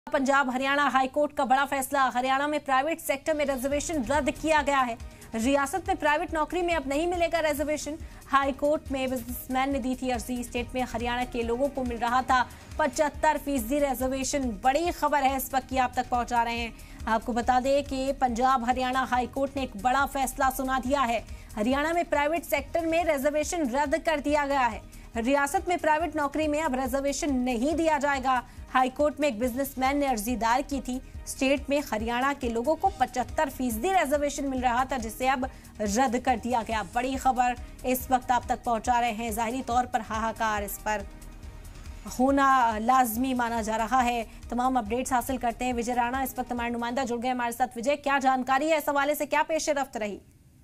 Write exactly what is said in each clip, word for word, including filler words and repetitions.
Punjab Haryana high court का बड़ा फैसला। हरियाणा में प्राइवेट सेक्टर में रिजर्वेशन रद्द किया गया है। रियासत में प्राइवेट नौकरी में अब नहीं मिलेगा रिजर्वेशन। हाईकोर्ट में बिजनेसमैन ने दी थी अर्जी। स्टेट में हरियाणा के लोगों को मिल रहा था पचहत्तर फीसदी रिजर्वेशन। बड़ी खबर है इस वक्त की आप तक पहुंचा रहे हैं। आपको बता दें कि पंजाब हरियाणा हाईकोर्ट ने एक बड़ा फैसला सुना दिया है। हरियाणा में प्राइवेट सेक्टर में रिजर्वेशन रद्द कर दिया गया है। रियासत में प्राइवेट नौकरी में अब रिजर्वेशन नहीं दिया जाएगा। हाईकोर्ट में एक बिजनेसमैन ने अर्जी दायर की थी। स्टेट में हरियाणा के लोगों को पचहत्तर फीसदी रिजर्वेशन मिल रहा था, जिसे अब रद्द कर दिया गया। बड़ी खबर इस वक्त आप तक पहुंचा रहे हैं। जाहिरी तौर पर हाहाकार इस पर होना लाजमी माना जा रहा है। तमाम अपडेट्स हासिल करते हैं। विजय राणा इस वक्त हमारे नुमाइंदा जुड़ गए हमारे साथ। विजय, क्या जानकारी है इस हवाले से, क्या पेश रफ्त रही?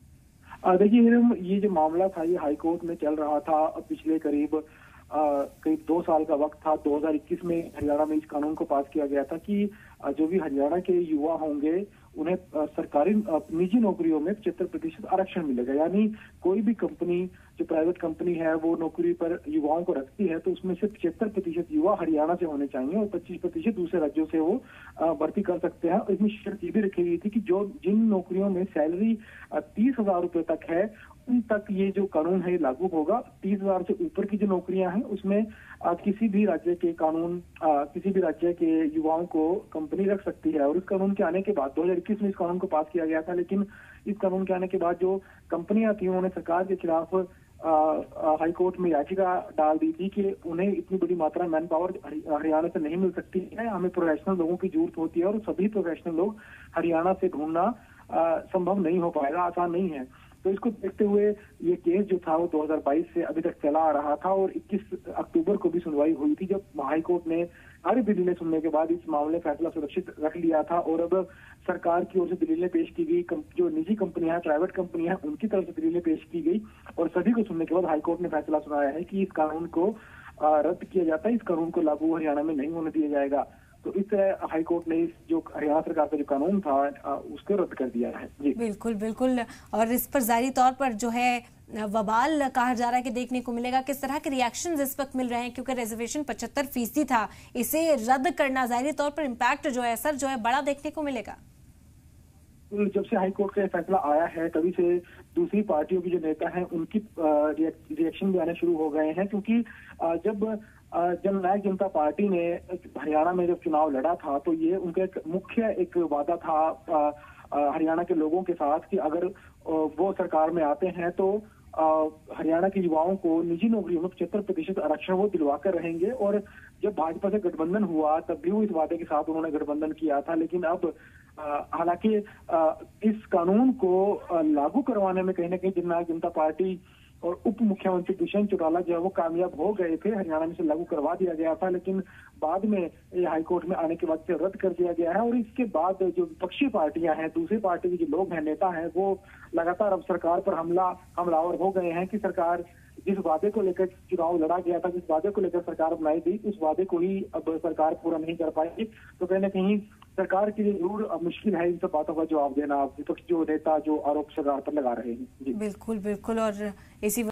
देखिए, ये जो मामला था ये हाईकोर्ट में चल रहा था पिछले करीब करीब दो साल का वक्त था। दो हज़ार इक्कीस में हरियाणा में इस कानून को पास किया गया था कि जो भी हरियाणा के युवा होंगे उन्हें सरकारी निजी नौकरियों में पचहत्तर प्रतिशत आरक्षण मिलेगा। यानी कोई भी कंपनी, जो प्राइवेट कंपनी है, वो नौकरी पर युवाओं को रखती है तो उसमें से पचहत्तर प्रतिशत युवा हरियाणा से होने चाहिए और पच्चीस प्रतिशत दूसरे राज्यों से वो भर्ती कर सकते हैं। और इसमें शर्त ये भी रखी गई थी कि जो जिन नौकरियों में सैलरी तीस हजार रुपये तक है उन तक ये जो कानून है लागू होगा। तीस हजार से ऊपर की जो नौकरियां हैं उसमें आ, किसी भी राज्य के कानून आ, किसी भी राज्य के युवाओं को कंपनी रख सकती है। और इस कानून के आने के बाद दो हज़ार इक्कीस में इस कानून को पास किया गया था, लेकिन इस कानून के आने के बाद जो कंपनियां थी उन्होंने सरकार के खिलाफ हाईकोर्ट में याचिका डाल दी थी कि उन्हें इतनी बड़ी मात्रा में मैन पावर हरियाणा से नहीं मिल सकती है, हमें प्रोफेशनल लोगों की जरूरत होती है और सभी प्रोफेशनल लोग हरियाणा से ढूंढना संभव नहीं हो पाएगा, आसान नहीं है। तो इसको देखते हुए ये केस जो था वो दो हज़ार बाईस से अभी तक चला आ रहा था और इक्कीस अक्टूबर को भी सुनवाई हुई थी, जब हाईकोर्ट ने सारी दलीलें सुनने के बाद इस मामले फैसला सुरक्षित रख लिया था। और अब सरकार की ओर से दलीलें पेश की गई, जो निजी कंपनियां हैं, प्राइवेट कंपनियां हैं, उनकी तरफ से दलीलें पेश की गई और सभी को सुनने के बाद हाईकोर्ट ने फैसला सुनाया है कि इस कानून को रद्द किया जाता है, इस कानून को लागू हरियाणा में नहीं होने दिया जाएगा। तो इस तरह हाईकोर्ट ने इस जो हरियाणा सरकार का जो कानून था उसको रद्द कर दिया है। जी बिल्कुल बिल्कुल। और इस पर जाहिर तौर पर जो है वबाल कहा जा रहा है कि देखने को मिलेगा। किस तरह के रिएक्शंस इस वक्त मिल रहे हैं, क्योंकि रिजर्वेशन पचहत्तर फीसदी था, इसे रद्द करना जाहिर तौर पर इम्पैक्ट जो है, असर जो है, बड़ा देखने को मिलेगा। जब से हाईकोर्ट का फैसला आया है तभी से दूसरी पार्टियों की जो नेता हैं उनकी रिएक्शन भी आने शुरू हो गए हैं, क्योंकि जब जननायक जनता पार्टी ने हरियाणा में जब चुनाव लड़ा था तो ये उनका एक मुख्य एक वादा था हरियाणा के लोगों के साथ कि अगर वो सरकार में आते हैं तो हरियाणा के युवाओं को निजी नौकरियों में पचहत्तर प्रतिशत आरक्षण वो दिलवा कर रहेंगे। और जब भाजपा से गठबंधन हुआ तब भी वो इस वादे के साथ उन्होंने गठबंधन किया था, लेकिन अब हालांकि इस कानून को लागू करवाने में कहीं ना कहीं जननायक जनता पार्टी और उप मुख्यमंत्री दुष्यंत चौटाला जो है वो कामयाब हो गए थे। हरियाणा में से लागू करवा दिया गया था, लेकिन बाद में ये हाईकोर्ट में आने के बाद से रद्द कर दिया गया है। और इसके बाद जो विपक्षी पार्टियां हैं, दूसरी पार्टी के जो लोग हैं, नेता हैं, वो लगातार अब सरकार पर हमला हमलावर हो गए हैं कि सरकार जिस वादे को लेकर चुनाव लड़ा गया था, जिस वादे को लेकर सरकार बनाई गई, उस वादे को ही अब सरकार पूरा नहीं कर पाएगी। तो कहीं ना कहीं सरकार के लिए जरूर मुश्किल है इन सब बातों का जवाब देना, विपक्ष जो नेता जो आरोप सरकार पर लगा रहे हैं। जी बिल्कुल बिल्कुल। और इसी